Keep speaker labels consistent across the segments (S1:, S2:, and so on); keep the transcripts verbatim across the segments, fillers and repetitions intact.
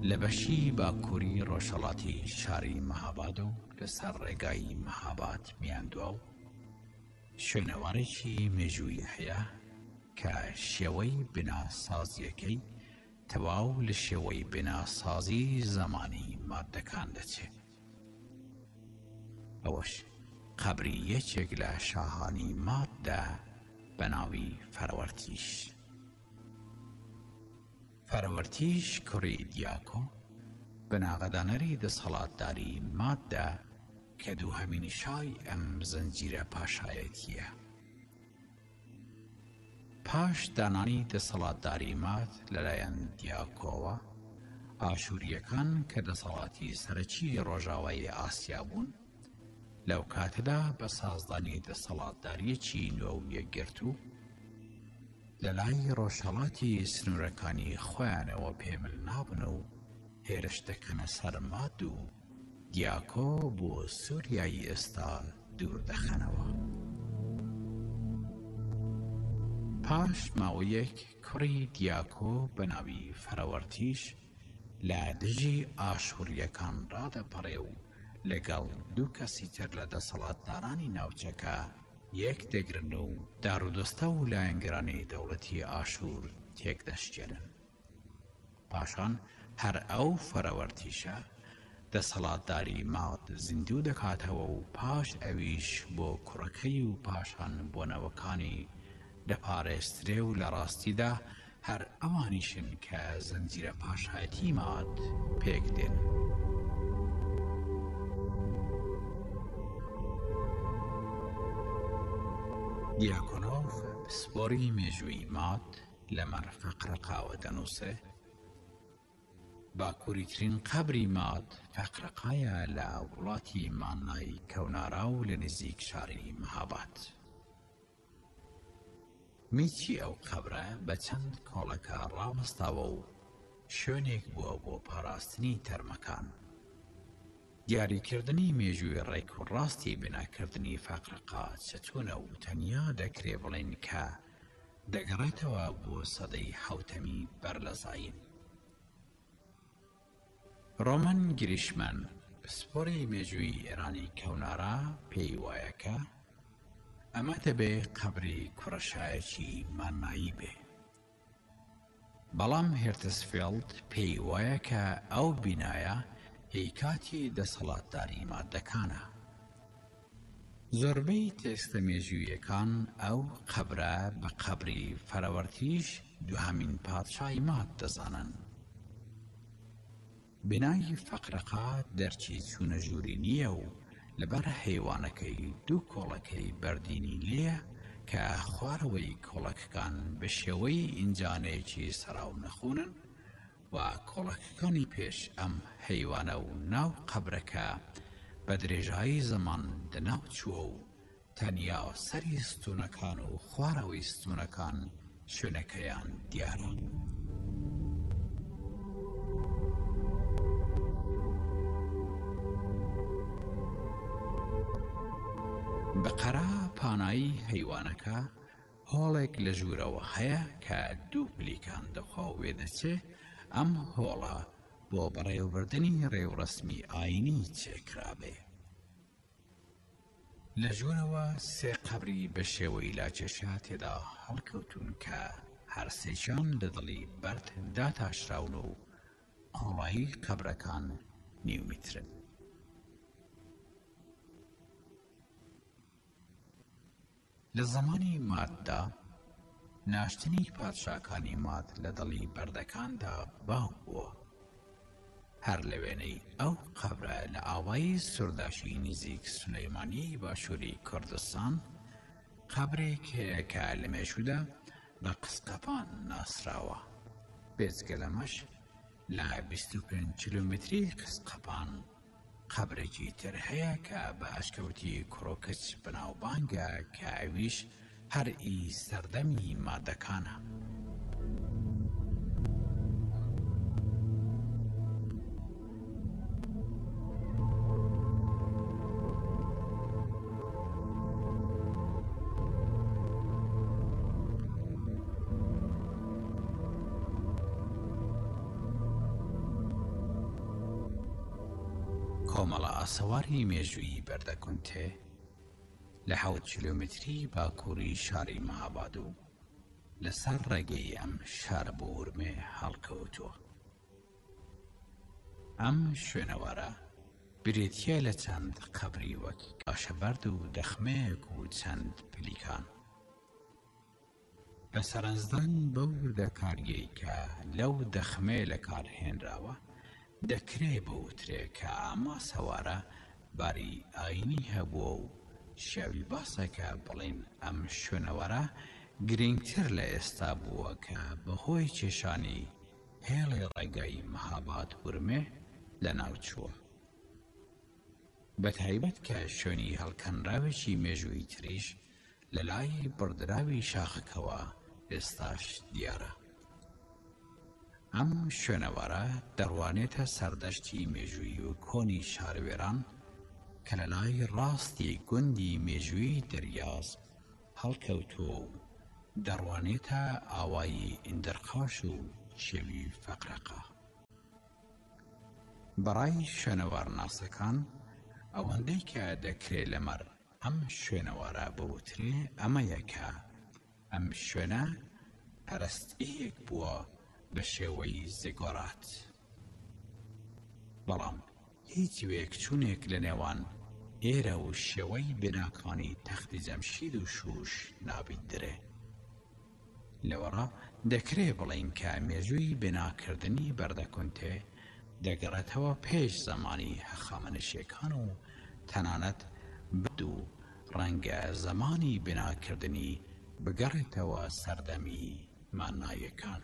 S1: لە بەشی باکووری ڕۆژهەڵاتی شاری مەهاباد و لەسەر ڕێگای مەهاباد میاندووە و شوێنەوارێکی مێژووی هەیە کە شێوەی بناسازیەکەی تەواو لە شێوەی بناسازی زەمانی ماددەکان دەچێت. ئەوەش قەبری یەکێک لە شاهانی ماددە بە ناوی فەرەوەرتیش. فەرەوەرتیش کوڕی دیاکۆ بناغەدانەری دەسەڵاتداری ماددە کە دووهەمین شای ئەم زەنجیرە پاشایەتیە. پاش دانانی دەسەڵاتداری ماد لەلایەن دیاکۆوە، ئاشوریەکان کە دەسەڵاتی سەرەکی ڕۆژاوای ئاسیا بوون لەو کاتەدا بە سازدانی دەسەڵاتداریەکی نوێ و یەکگرت و لە لای ڕۆژهەڵاتی سنوورەکانی خۆیانەوە پێمل نابن و هێرش دەکەنە سەر ماد و دیاکۆ بۆ سووریای ئێستا دوور دەخەنەوە. پاش ماوەیەک کوڕی دیاکۆ بە ناوی فەرەوەرتیش لە دژی ئاشوریەکان ڕادەپەڕێ و لەگەڵ دوو کەسی تر لە دەسەڵاتدارانی ناوچەکە یەک دەگرن و دارودەستە و لایەنگرانی دەوڵەتی ئاشور تێکدەشکێنن. پاشان هەر ئەو فەرەوەرتیشە دەسەڵاتداری ماد زیندوو دەکاتەوە و پاش ئەویش بۆ کوڕەکەی و پاشان بۆنەوەکانی دەپارێزترێ و لە ڕاستیدا هەر ئەوانیشن کە زەنجیرە پاشایەتی ماد پێک دێن. دیاکۆنۆف پسپۆری مێژووی ماد لەمەر فەقرەقاوە دەنووسێ: باکووریترین قەبری ماد فەقرەقایە لە وڵاتی مانای کەونارا و لە نزیک شاری مەهاباد. میچی ئەو قەبرە بە چەند کۆڵەکە ڕاوەستاوە و شوێنێک بووە بۆ پاراستنی تەرمەکان. دیاریکردنی مێژووی ڕێک و ڕاستی بناکردنی فەقرەقا چەتونە و تەنیا دەکرێ بڵێن کە دەگەڕێتەوە بۆ سەدەی حەوتەمی بەرلەزاین. ڕۆمەن گریشمەن پسپۆری مێژووی ئێرانی کەونارا پێی وایەکە ئەمە دەبێ قەبری کوڕەشایەکی مانایی بێ. بەڵام هێرتسفێلد پێی وایە کە ئەو بینایە هەیکاتی دەسەڵاتداری ماددەکانە. زۆربەی تێستە مێژوویەکان ئەو قەبرە بە قەبری فەرەوەرتیش دووهەمین پادشای ماد دەزانن. بینایی فەقرەقا دەرچی چوونە ژووری نییە و لەبەر حەیوانەکەی دوو کۆڵەکەی بەردینی لێیە کە خوارەوەی کۆڵەکەکان بە شێوەی ئینجانەیەکی سەراو نەخوونن و کۆڵەکەکانی پێش ئەم حەیوانە و ناو قەبرەکە بە درێژایی زەمان دەناو چووە و تەنیا سەری ستوونەکان و خوارەوەی ستوونەکان شوێنەکەیان دیارە. بەقەرا پانایی حەیوانەکە هۆڵێک لە ژوورەوە هەیە کە دوو پلیکان دەخوا و وێ دەچێ. ئەم هۆڵە بۆ بەڕێوەبردنی ڕێوڕەسمی ئاینی چێکرابێ. لە ژوورەوە سێ قەبری بە شێوەی لاکێشا تێدا هەڵکەوتون کە هەرسێکیان لە دڵی بەرد داتاشراون و قۆڵایی قەبرەکان نیو میترن. لە زەمانی ماددا ناشتنی پادشاکانی ماد لە دڵی بەردەکاندا باو بووە. هەر لە وێنەی ئەو قەبرە لە ئاوایی سوورداشی نزیک سولەیمانی باشووری کوردستان قەبرێک هەیە کە لە مێژوودا بە قسقەپان ناسراوە. بێجگە لەمەش لە بیست و پێنج کیلۆمەتری قسقەپان قەبرێکی تر هەیە کە بە ئەشکەوتی کوڕۆکچ بەناوبانگە کە ئەویش هەر ئی سەردەمی ماددەکانە. کۆمەڵە ئاسەواری مێژووی بەردەکونتێ لە حەوت کیلۆمتری باکووری شاری مەهاباد و لەسەر ڕێگەی ئەم شارە بۆ ورمێ هەڵکەوتووە. ئەم شوێنەوەرە برێتیە لە چەند قەبری وەک کاشەبەرد و دەخمەیەک و چەند پلیکان. بە سەرنجدان بەو وردەکاریەی کە لەو دەخمێ لە کارهێنراوە دەکرێ بەوترێ کە ئەمە سەوارە باری ئاینی هەبووە و شێوی باسەکە بڵین ئەم شوێنەوەرە گرنگتر لە ئێستا بووە کە بەهۆی کێشانی هێڵی ڕێگای مەهاباد ورمێ لە ناوچووە. بەتایبەت کە شوێنی هەڵکەنراوێکی مێژووی تریش لە لای بڕدراوی شاخەکەوە ئێستاش دیارە. ئەم شوێنەوەرە دەڕوانێتە سەردەشتی مێژووی و کۆنی شارەوێران کە لە لای ڕاستی گوندی مێژووی دەریاز هەڵکەوتووە و دەڕوانێتە ئاوایی ئیندرخاش و شێوی فەقرەقە. بەڕای شوێنەوارناسەکان ئەوەندەی کە دەکرێت لەمەر ئەم شوێنەوەرە بوترێ ئەمەیە کە ئەم شوێنە پەرستگەیەک بووە بە شێوەی زیگۆرات. بەڵام هیچ وێکچوونێک لە نێوان ئێرە و شێوەی بناکانی تەختی جەمشید و شوش نابیت درێ. لەوەڕا دەکرێ بڵین کە مێژووی بناکردنی بەردەکونتێ دەگەڕێتەوە پێش زەمانی هەخامنشیەکان و تەنانەت بەد و ڕەنگە زەمانی بناکردنی بگەڕێتەوە سەردەمی مانایەکان.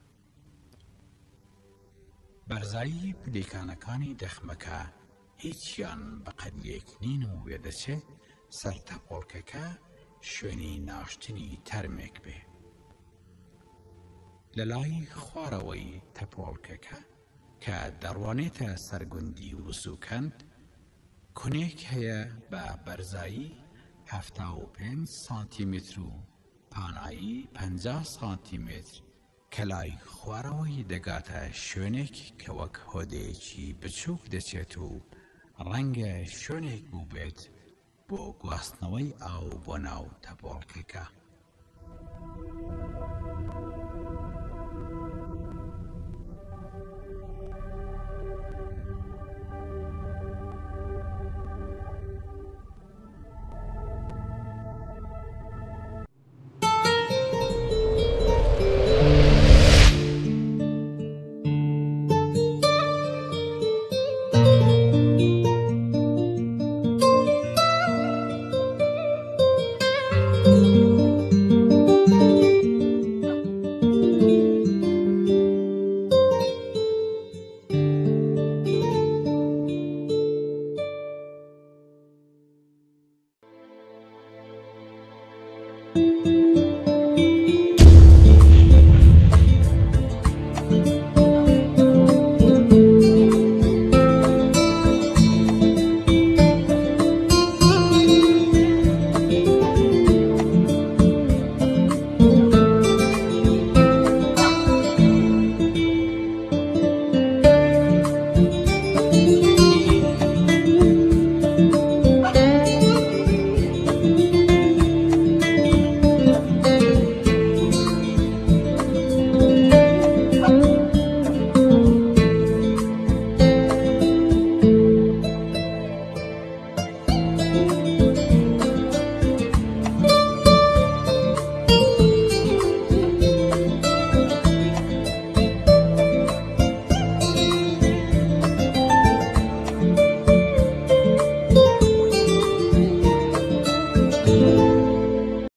S1: بەرزایی پلیکانەکانی دەخمەکە هیچیان بەقەدیەک نین و وێدەچێت سەر تەپۆڵکەکە شوێنی ناشتنی تەرمێک بێ. لە لای خوارەوەی تەپۆڵکەکە کە دەڕوانێتە سەرگوندی وسوکەند کونێک هەیە بە بەرزایی هەفتا و پێنج سانتیمتر و پانایی پەنجا سانتیمتر کە لای خوارەوەی دەگاتە شوێنێک کە وەک هۆدەیەکی بچووک دەچێت و ڕەنگە شوێنێک بوو بێت بۆ گواستنەوەی ئاو بۆ ناو تەپۆڵکەکە.